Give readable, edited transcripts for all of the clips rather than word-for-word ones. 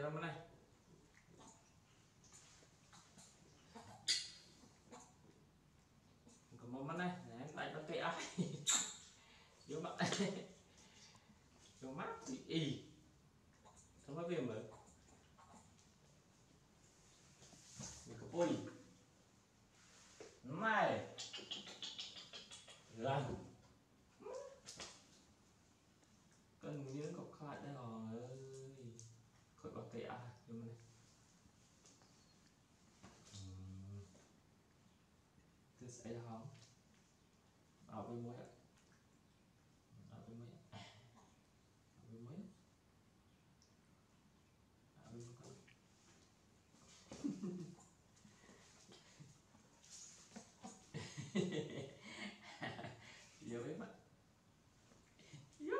ra bên này. Còn một bên này, nè đánh nó kệ ai. Vô mặt đây. Vô mắt thì y. Không có viêm nữa. Mình có ôi. Này. Lần. Cần như nó cọc lại đây rồi. Khỏi bạc kệ ai. Vô bên này. Thứ sẽ là không? Ở bên mũi ạ. Ở bên mũi ạ. Ở bên mũi ạ. Ở bên mũi ạ. Vô bếp ạ. Vô.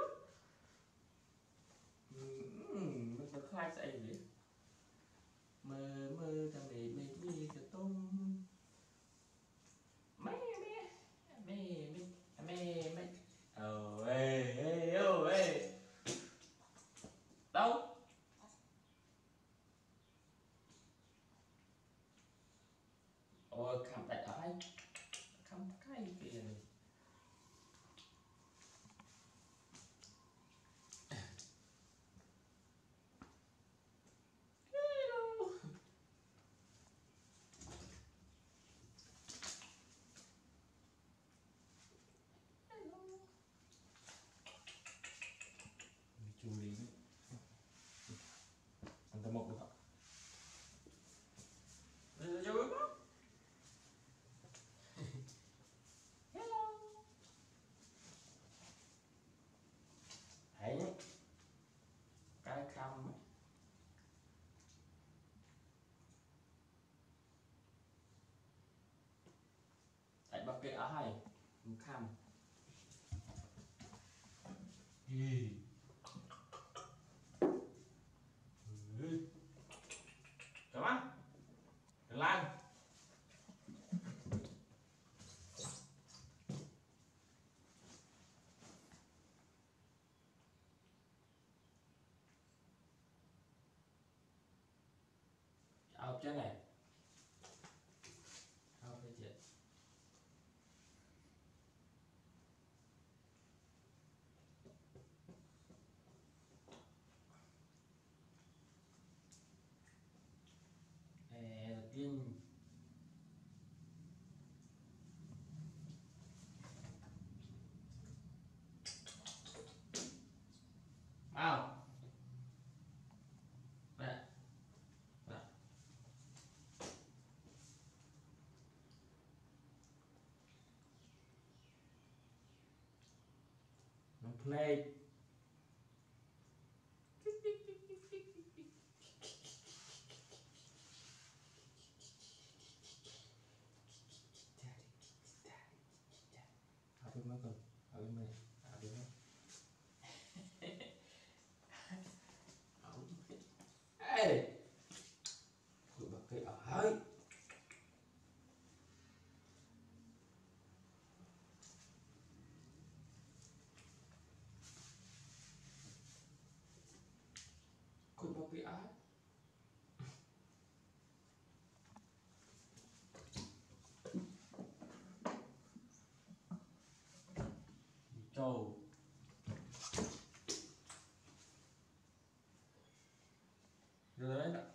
Mình có khai sẽ gì? Mơ mơ ta mê mê mê ta tôm. Mê mê mê mê mê mê. Ê. Đâu? Ôi khăm tại ở đây. Khăm cái kìa này. Chú lý anh ta một được không? Vô bếp đó. Hello. Thấy cái khăm ấy. Tại bác kệ ở hay khăm. Cảm ơn. Đừng lan. Học trên này. Học cái chuyện. Đầu tiên vào nè nó play học bên mấy con học bên này học bên này ê tụi bác cái ở hơi tụi bác cái ở trâu rồi đấy.